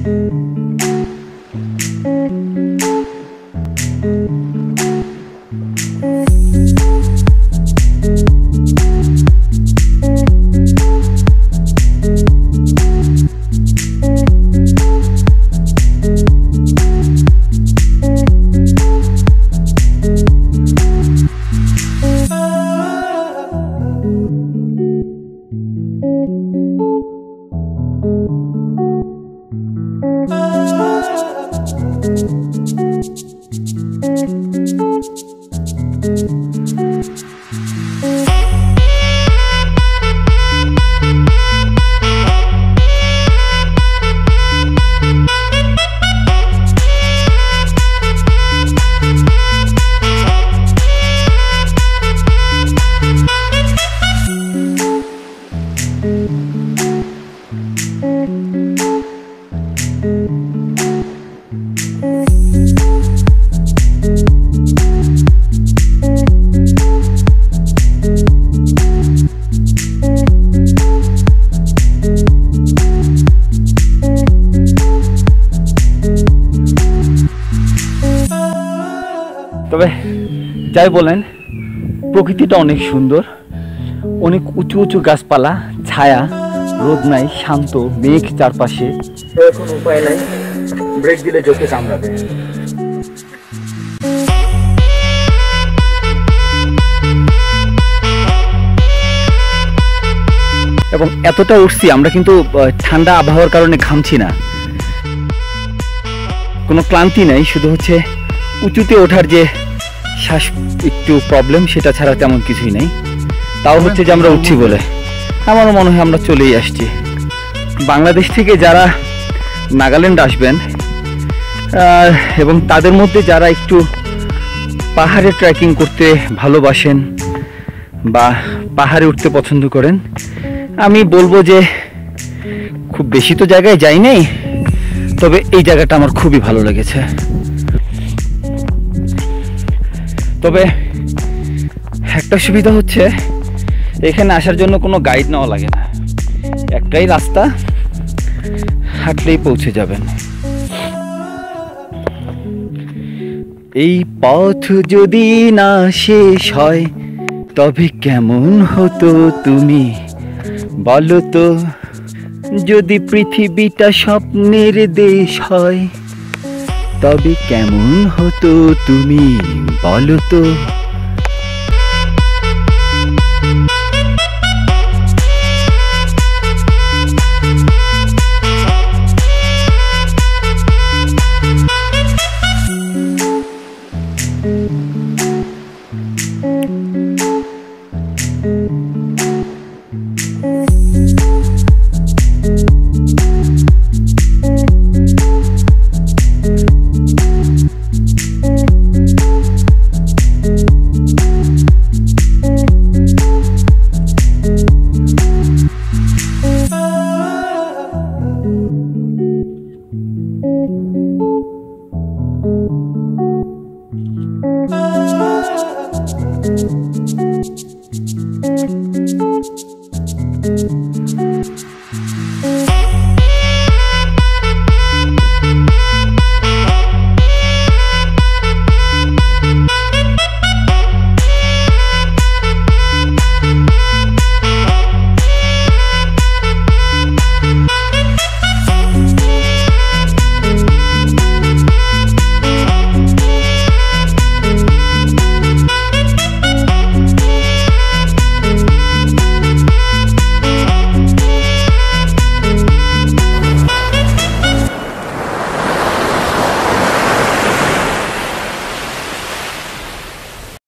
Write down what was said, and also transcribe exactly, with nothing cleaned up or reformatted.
তবে যাই বলেন প্রকৃতিটা অনেক সুন্দর, অনেক উঁচু উঁচু গাছপালা, ছায়া, রোদ নাই, শান্ত, মেঘ চারপাশে। এখন উপায় নাই, ব্রেক দিলে চোখে কামড়াবে। এবং এতটা উঠছি আমরা, কিন্তু ঠান্ডা আবহাওয়ার কারণে ঘামছি না, কোনো ক্লান্তি নাই, শুধু হচ্ছে উঁচুতে ওঠার যে শ্বাস একটু প্রবলেম, সেটা ছাড়া তেমন কিছুই নেই। তাও হচ্ছে যে আমরা উঠছি বলে আমারও মনে হয় আমরা চলেই আসছি। বাংলাদেশ থেকে যারা নাগাল্যান্ড আসবেন এবং তাদের মধ্যে যারা একটু পাহাড়ে ট্রেকিং করতে ভালোবাসেন বা পাহাড়ে উঠতে পছন্দ করেন, আমি বলবো যে খুব বেশি তো জায়গায় যাই নাই, তবে এই জায়গাটা আমার খুবই ভালো লেগেছে। তবে একটা সুবিধা হচ্ছে এখানে আসার জন্য কোনো গাইড নেওয়া লাগে না, একটাই রাস্তা, হাঁটলেই পৌঁছে যাবেন। এই পথ যদি না শেষ হয় তবে কেমন হতো তুমি বলো তো, যদি পৃথিবীটা স্বপ্নের দেশ হয় তবে কেমন হতো তুমি বলো তো। you